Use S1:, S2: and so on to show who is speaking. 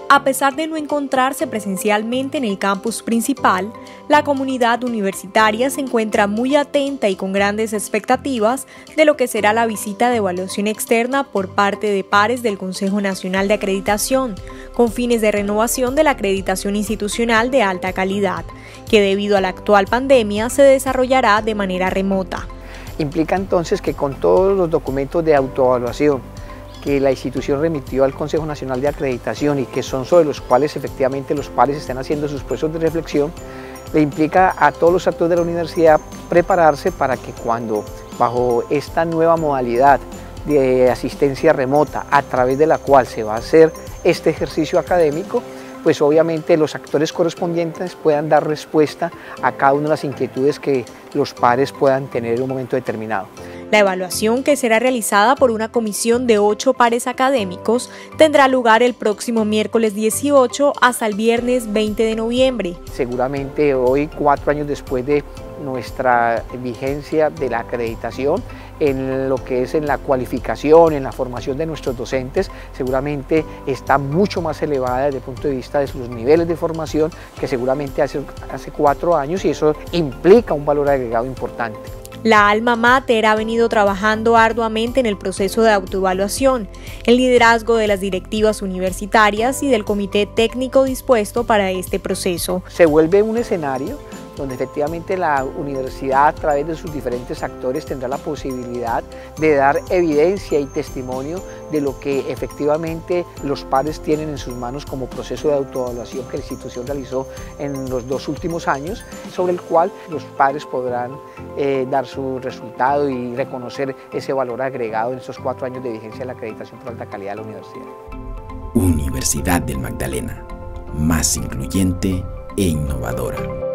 S1: A pesar de no encontrarse presencialmente en el campus principal, la comunidad universitaria se encuentra muy atenta y con grandes expectativas de lo que será la visita de evaluación externa por parte de pares del Consejo Nacional de Acreditación, con fines de renovación de la acreditación institucional de alta calidad, que debido a la actual pandemia se desarrollará de manera remota.
S2: Implica entonces que con todos los documentos de autoevaluación que la institución remitió al Consejo Nacional de Acreditación y que son sobre los cuales efectivamente los pares están haciendo sus procesos de reflexión, le implica a todos los actores de la universidad prepararse para que cuando bajo esta nueva modalidad de asistencia remota a través de la cual se va a hacer este ejercicio académico, pues obviamente los actores correspondientes puedan dar respuesta a cada una de las inquietudes que los pares puedan tener en un momento determinado.
S1: La evaluación, que será realizada por una comisión de 8 pares académicos, tendrá lugar el próximo miércoles 18 hasta el viernes 20 de noviembre.
S2: Seguramente hoy, 4 años después de nuestra vigencia de la acreditación, en lo que es en la cualificación, en la formación de nuestros docentes, seguramente está mucho más elevada desde el punto de vista de sus niveles de formación que seguramente hace 4 años, y eso implica un valor agregado importante.
S1: La alma mater ha venido trabajando arduamente en el proceso de autoevaluación, el liderazgo de las directivas universitarias y del comité técnico dispuesto para este proceso.
S2: Se vuelve un escenario donde efectivamente la universidad, a través de sus diferentes actores, tendrá la posibilidad de dar evidencia y testimonio de lo que efectivamente los pares tienen en sus manos como proceso de autoevaluación que la institución realizó en los 2 últimos años, sobre el cual los pares podrán dar su resultado y reconocer ese valor agregado en estos 4 años de vigencia de la acreditación por alta calidad de la universidad.
S3: Universidad del Magdalena, más incluyente e innovadora.